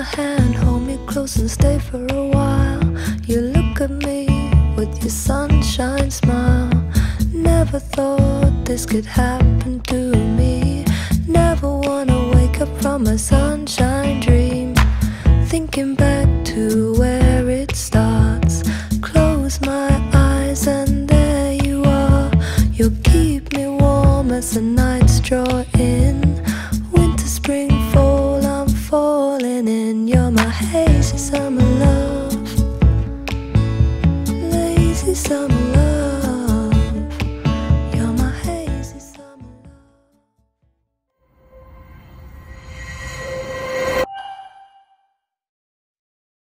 hand, hold me close and stay for a while. You look at me with your sunshine smile. Never thought this could happen to me. Never wanna wake up from a sunshine dream. Thinking back to where it starts. Close my eyes and there you are. You'll keep me warm as the nights draw in. Winter, spring, fall, I'm falling in. You're my hazy summer love, lazy summer